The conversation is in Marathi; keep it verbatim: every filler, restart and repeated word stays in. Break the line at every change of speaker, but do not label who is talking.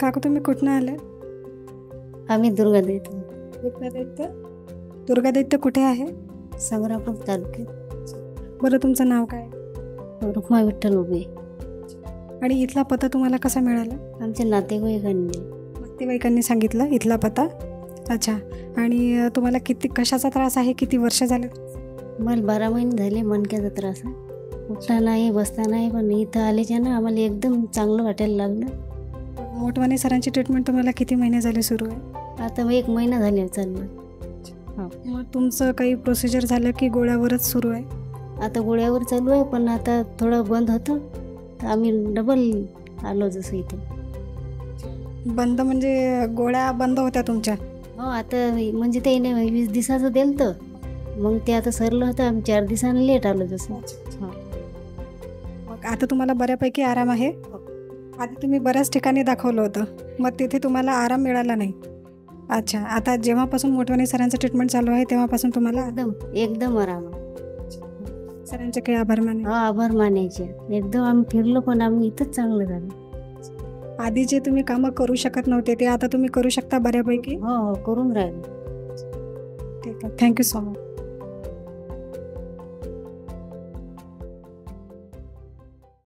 काकू तुम्ही कुठनं आले?
आम्ही दुर्गादैत्य
दुर्गादैत्य दुर्गादैत्य कुठे आहे?
संग्रामपूर तालुक्यात.
बरं तुमचं नाव काय?
रुक्मा विठ्ठल उभे.
आणि इथला पत्ता तुम्हाला कसा मिळाला?
आमच्या नातेवाईकांनी.
नातेवाईकांनी सांगितलं इथला पत्ता? अच्छा. आणि तुम्हाला किती कशाचा त्रास आहे? किती वर्ष झाले?
मला बारा महिने झाले मणक्याचा त्रास आहे. उठता नाही बसता नाही, पण इथं आल्याच्या ना आम्हाला एकदम चांगलं वाटायला लागलं.
मोटवानी सरांची ट्रीटमेंट तुम्हाला किती महिने झाले सुरू आहे?
आता मग एक महिना झाले चाललं.
हो. मग तुमचं काही प्रोसिजर झालं की गोळ्यावरच सुरू आहे?
आता गोळ्यावर चालू आहे, पण आता थोडं बंद होतं तर आम्ही डबल आलो जसं इथं.
बंद म्हणजे गोळ्या बंद होत्या तुमच्या?
हो. आता म्हणजे ते नाही वीस दिवसाचं दिलं तर मग ते आता सरलं होतं, आम्ही चार दिवसांनी लेट आलो जसं.
हो. मग आता तुम्हाला बऱ्यापैकी आराम आहे? आधी तुम्ही बऱ्याच ठिकाणी दाखवलं होतं, मग तिथे तुम्हाला आराम मिळाला नाही. अच्छा. आता जेव्हापासून मोटवानी सरांचं ट्रीटमेंट चालू आहे तेव्हापासून तुम्हाला
एकदम एकदम आराम.
सरांचे काही आभार माने?
हो, आभार मानायचे. एकदम आम्ही फिरलो, पण आम्ही इथंच चांगलं झालं.
आधी जे तुम्ही कामं करू शकत नव्हते ते आता तुम्ही करू शकता बऱ्यापैकी?
हो हो, करून राहिलो.
ठीक आहे. Thank you so much.